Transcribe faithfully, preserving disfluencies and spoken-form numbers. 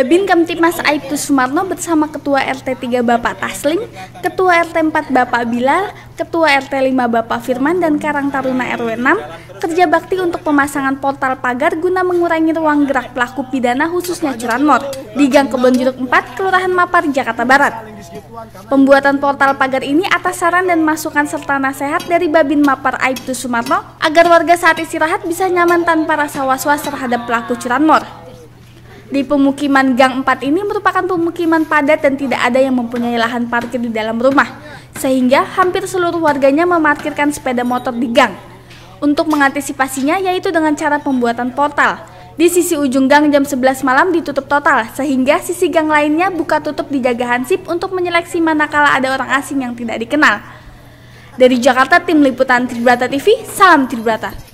Babin Kamtipmas Aibtu Sumarno bersama Ketua R T tiga Bapak Taslim, Ketua R T empat Bapak Bilal, Ketua R T lima Bapak Firman dan Karang Taruna R W enam kerja bakti untuk pemasangan portal pagar guna mengurangi ruang gerak pelaku pidana khususnya curanmor di Gang Kebonjeruk empat, Kelurahan Mapar, Jakarta Barat. Pembuatan portal pagar ini atas saran dan masukan serta nasihat dari Babin Mapar Aibtu Sumarno agar warga saat istirahat bisa nyaman tanpa rasa was-was terhadap pelaku curanmor. Di pemukiman Gang empat ini merupakan pemukiman padat dan tidak ada yang mempunyai lahan parkir di dalam rumah, sehingga hampir seluruh warganya memarkirkan sepeda motor di gang. Untuk mengantisipasinya yaitu dengan cara pembuatan portal. Di sisi ujung gang jam sebelas malam ditutup total, sehingga sisi gang lainnya buka tutup dijaga hansip untuk menyeleksi manakala ada orang asing yang tidak dikenal. Dari Jakarta, tim liputan Tribrata T V, salam Tribrata.